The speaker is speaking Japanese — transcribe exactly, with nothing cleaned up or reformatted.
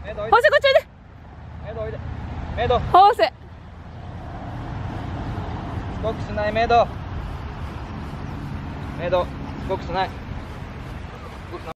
メイドおいで。 ホースこっちおいで。 メイドおいで。メイド。 ホース。 ボックスないメイド。メイド。ボックスない。